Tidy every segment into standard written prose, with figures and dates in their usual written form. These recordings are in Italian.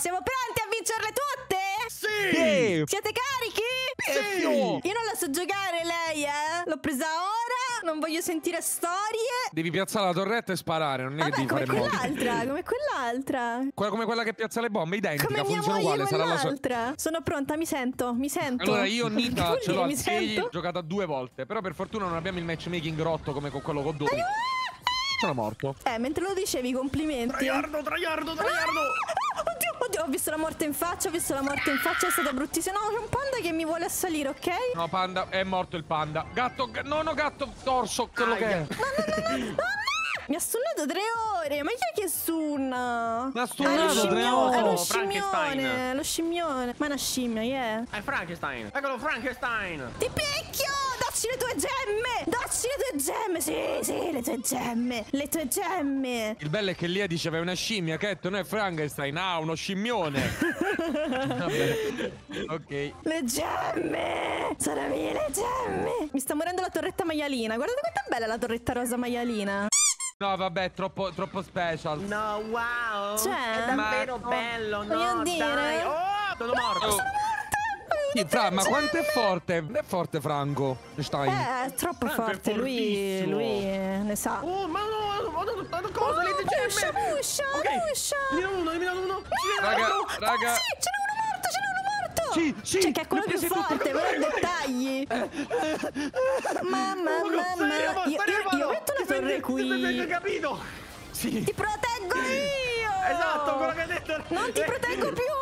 Siamo pronti a vincerle tutte? Sì! Siete carichi? Sì! Io non la so giocare lei, L'ho presa ora, non voglio sentire storie. Devi piazzare la torretta e sparare, non è che Vabbè, devi come fare modo. quell'altra, come quell'altra. Come quella che piazza le bombe, identica, Come mia funziona moglie uguale, sarà la sua. quell'altra. Sono pronta, mi sento. Allora io Nita ce l'ho al mi 6, sento? giocata 2 volte. Però per fortuna non abbiamo il matchmaking rotto come con quello con Dori. Sono morto. Mentre lo dicevi, complimenti. Traiardo. Oddio, ho visto la morte in faccia, è stata bruttissima. No, c'è un panda che mi vuole assalire, ok? No, panda, è morto il panda. Gatto, gatto, torso, quello che è. No, mi ha stunnato 3 ore. Ma chi è che stunna? Mi ha stunnato 3 ore. È lo Frankenstein. scimmione. Lo scimmione. Ma è una scimmia, yeah. È Frankenstein. Eccolo Frankenstein. Ti picchio! Dacci le tue gemme! Dacci le tue gemme! Sì, le tue gemme! Le tue gemme! Il bello è che Lia diceva è una scimmia, che non è Frankenstein, uno scimmione. Vabbè. Ok. Le gemme! Sono mie le gemme! Mi sta morendo la torretta maialina. Guardate quanto è bella la torretta rosa maialina. No, vabbè, troppo special. No, wow. Cioè? È davvero Ma- bello. Voglio No, dire- dai. Oh, sono morto. Oh. Sì, ma quanto è forte? È forte Franco Stein. È troppo Franco è forte. Lui ne sa. Oh, ma no, cosa? Le gemme. Puscia! Eliminato uno. Raga. Sì, ce n'è uno morto! Sì. Cioè, che è quello li ho più presi tutti. forte, però i dettagli. Mamma. Io metto una torre Hai qui. capito? Sì. Ti proteggo io! Esatto, quello che hai detto. Non ti proteggo più!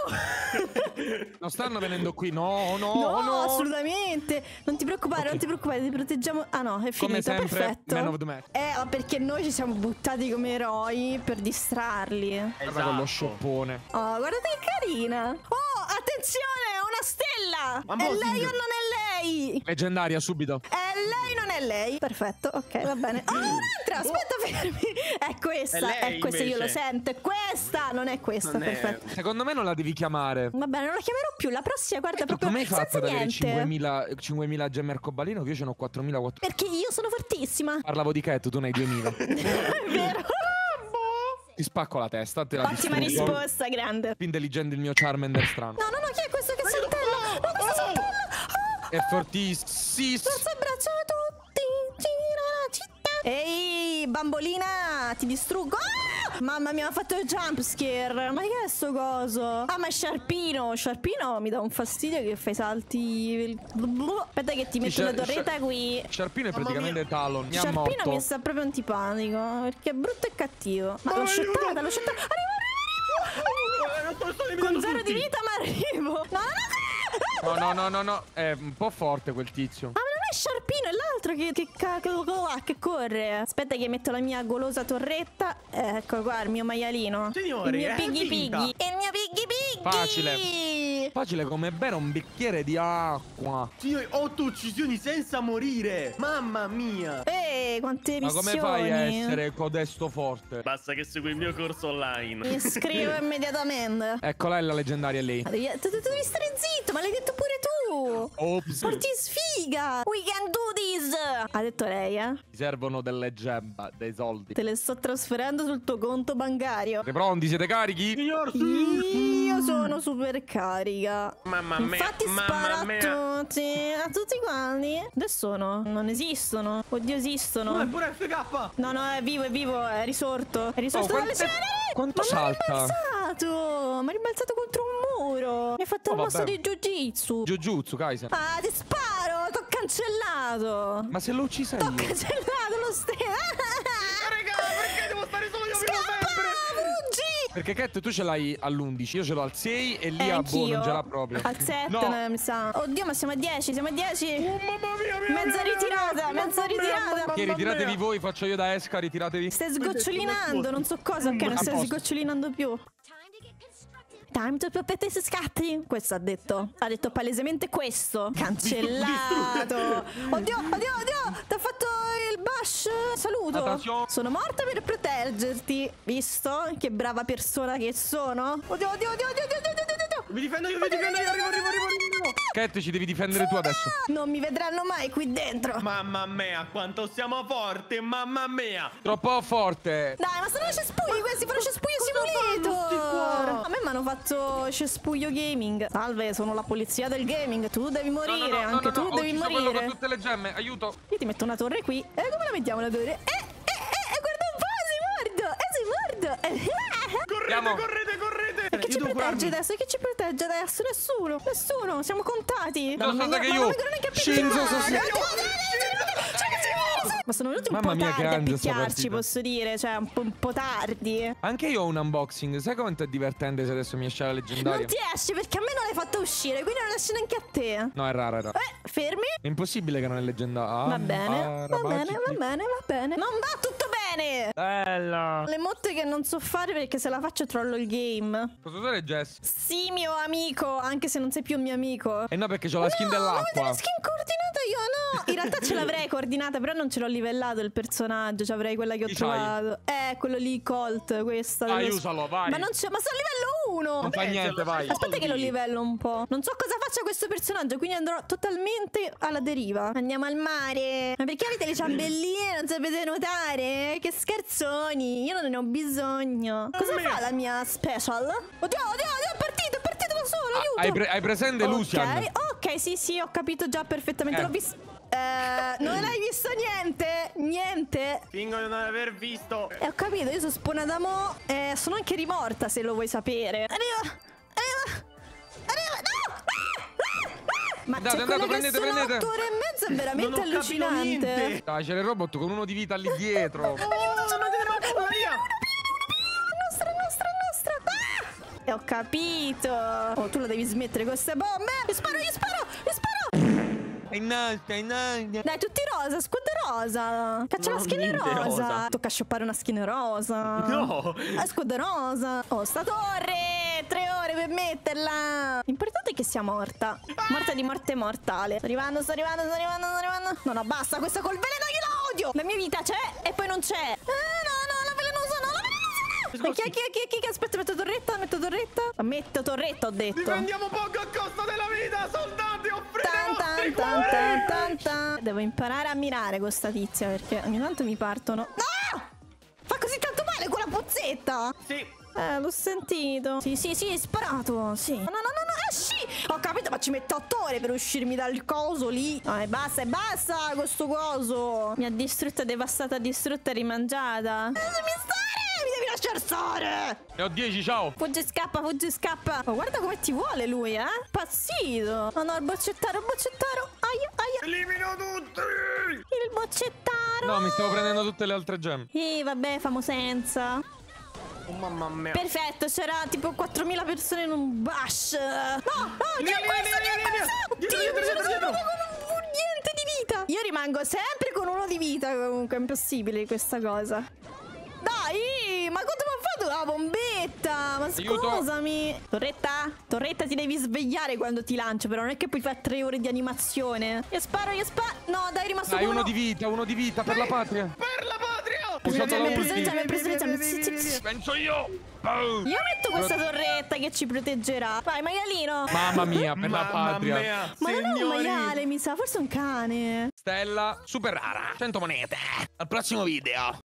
Non stanno venendo qui. No. No, assolutamente. Non ti preoccupare, ti proteggiamo. Ah no, è finito, Come sempre, perfetto. man of the match. Ma perché noi ci siamo buttati come eroi per distrarli. Guarda con lo scioppone. Oh, guardate che carina. Oh, attenzione, una stella. È Amazing. lei o non è lei? Leggendaria, subito. È lei, non è lei? Perfetto, ok, va bene. Oh, un'altra, aspetta, fermi. È questa, È lei, questa, io lo invece. sento. È questa, non è questa, Non è- perfetto. Secondo me non la devi chiamare. Va bene, non la chiamerò più. La prossima, guarda, proprio Come hai fatto senza ad avere niente. 5.000 gemme arcobaleno? Che io ce n'ho 4.400. Perché io sono fortissima. Parlavo di Cat, tu ne hai 2.000. È vero. Ti spacco la testa, te la Ottima distruggo. risposta, grande. Più intelligente il mio Charmander strano. No, chi è questo che saltella? No, questo saltella. È fortissimo. Forza braccia a tutti. Gira la città. Ehi, bambolina, ti distruggo. Mamma mia, mi ha fatto il jump scare. Ma che è sto coso? Ah, ma è Sciarpino. Sciarpino mi dà un fastidio che fai salti. Aspetta che ti metto la torretta qui. Sciarpino è praticamente Talon. Mi ha Sciarpino morto. mi sta proprio antipatico perché è brutto e cattivo. Ma l'ho shottata. Arrivo. Con 0 di vita ma arrivo. No. È un po' forte quel tizio. Ah, ma non è Sciarpino, è l'altro che corre. Aspetta che metto la mia golosa torretta. Ecco qua, il mio maialino. Signori, il mio è Piggy finta. Piggy. Il mio Piggy Piggy. Facile. Facile come bere un bicchiere di acqua. Signori, 8 uccisioni senza morire. Mamma mia. Quante Ma missioni. come fai a essere codesto forte? Basta che segui il mio corso online. Mi iscrivo immediatamente. Eccola è la leggendaria lei. Tu devi stare zitto, ma l'hai detto pure tu. Ops. Porti sfiga. We can do this. Ha detto lei, Ti servono delle gemme, dei soldi. Te le sto trasferendo sul tuo conto bancario. Siete pronti? Siete carichi? Signor, Io sono super carica. Mamma mia. Infatti spara Mamma mia. a tutti quanti. Dove sono? Non esistono. Oddio, esistono. No, è pure FK. No, è vivo, è risorto. È risorto dalle ceneri. Quanto Ma salta? mi ha rimbalzato contro un muro. Mi ha fatto il mosso vabbè. di Jiu-Jitsu. Jujutsu, Kaisen. Ah, ti sparo. T'ho cancellato. Ma se l'ho uccisa io. Cancellato lo stesso. Raga, perché devo stare solo io vivo sempre? Fuggi. Perché Cat tu ce l'hai all'11, io ce l'ho al 6 e lì a Anch'io. non ce l'ha proprio. Al 7 No. mi sa. Oddio, ma siamo a 10, Mamma mia, Mezza ritirata. Che ritiratevi voi, faccio io da esca, ritiratevi. Stai sgocciolinando, non so cosa, ok, non stai posto. sgocciolinando più. Time to put this scatti. Questo ha detto. Ha detto palesemente questo. Cancellato. Oddio. T'ha fatto il bash. Saluto. Attenzione. Sono morta per proteggerti. Visto? Che brava persona che sono. Oddio. Mi difendo io, arrivo. Cat, ci devi difendere tu adesso. Non mi vedranno mai qui dentro. Mamma mia, quanto siamo forti, mamma mia. Troppo forte. Dai, ma se non ci cespugli questi, fanno cespuglio simulator. A me mi hanno fatto cespuglio gaming. Salve, sono la polizia del gaming. Tu devi morire, anche tu devi morire. Con tutte le gemme, aiuto. Io ti metto una torre qui. E come la mettiamo la torre? Guarda un po', sei morto. Correte. E chi ci protegge adesso? Chi ci protegge adesso? Nessuno. Siamo contati. Non so che io. Shinzo ma sono venuti un po' tardi a picchiarci, posso dire. Cioè, un po' tardi. Anche io ho un unboxing. Sai quanto è divertente se adesso mi esce la leggendaria? Non ti esce perché a me non l'hai fatta uscire, quindi non esce neanche a te. No, è rara. Fermi. È impossibile che non è leggendaria. Va bene. Non va tutto bene. Bella. Le motte che non so fare perché se la faccio trollo il game. Posso usare Jess? Sì, mio amico, anche se non sei più un mio amico. Eh no, perché c'ho la skin dell'acqua. La skin coordinata io no. In realtà ce l'avrei coordinata, però non ce l'ho livellato il personaggio. Ci avrei quella che ho trovato. Quello lì, Colt, questa. Vai, usalo, vai. Ma non c'è. Ma sono a livello 1. Non fa niente, vai. Aspetta che lo livello un po'. Non so cosa faccia questo personaggio, quindi andrò totalmente alla deriva. Andiamo al mare. Ma perché avete le ciambelline? Non sapete nuotare? Che scherzoni. Io non ne ho bisogno. Cosa fa la mia special? Oddio, è partito da solo. Aiuto. Hai presente Lucian? Ok, sì, ho capito già perfettamente. L'ho visto. Non hai visto niente? Fingo di non aver visto. Ho capito, io sono spawnata mo'. Sono anche rimorta, se lo vuoi sapere. Arriva. No! Ma andate, prendete. 8 ore e mezza è veramente allucinante. Dai, c'è il robot con uno di vita lì dietro. Nostra. Ho capito. Oh, tu la devi smettere con queste bombe. Io sparo. È in alto. Dai, tutti rosa, squad rosa. Faccia la skin rosa. Tocca shoppare una skin rosa. No. La squad rosa. Oh, sta torre. 3 ore per metterla. L'importante è che sia morta. Morta di morte mortale. Sto arrivando. No, basta. Questa col veleno io la odio. La mia vita c'è e poi non c'è. No, la velenosa. Chi? Aspetta, metto torretta. Metto torretta, ho detto. Difendiamo poco a costo della vita, soldati, offrite Tan. Devo imparare a mirare con sta tizia perché ogni tanto mi partono. No! Fa così tanto male quella puzzetta. Sì. L'ho sentito. Sì, sparato. Sì. No, esci. Ho capito, ma ci metto 8 ore per uscirmi dal coso lì. No, basta con sto coso. Mi ha distrutta, devastata, distrutta e rimangiata. Mi devi lasciare stare. Ne ho 10, ciao. Fuggi, scappa. Oh, guarda come ti vuole lui, Pazzito. No, il boccettaro. Aia. Elimino tutti. Il boccettaro. No, mi stavo prendendo tutte le altre gemme. Vabbè, famo senza. Oh, mamma mia. Perfetto, c'era tipo 4000 persone in un bash. No, Via. Dietro. Niente di vita. Io rimango sempre con 1 di vita comunque, è impossibile questa cosa. Dai, ma quanto mi ha fatto la bombetta? Ma scusami. Torretta, ti devi svegliare quando ti lancio, però non è che puoi fare 3 ore di animazione. Io sparo. No, dai, è rimasto dai, uno. uno di vita per la patria. Per la patria. Penso io. Io metto questa torretta che ci proteggerà. Vai, maialino. Mamma mia, per la patria. Mia, Ma non è un maiale, mi sa, forse è un cane. Stella super rara. 100 monete. Al prossimo video.